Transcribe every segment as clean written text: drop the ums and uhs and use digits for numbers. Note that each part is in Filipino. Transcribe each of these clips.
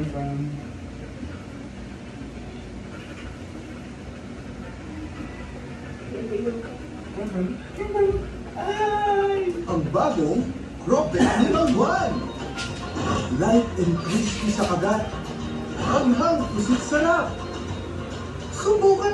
Ang bagong Cropet ni Mang Juan. Light and crispy sa kagat. Hanghang pusit sarap. Subukan.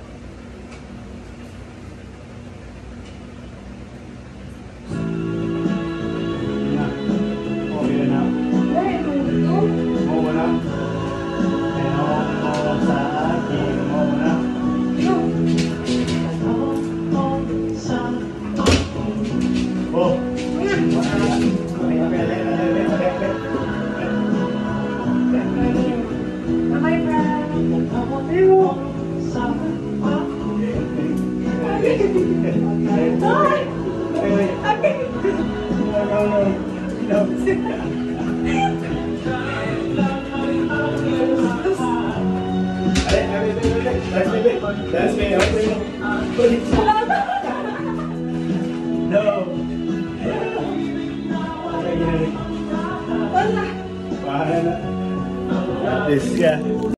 No. Wala. This, yeah.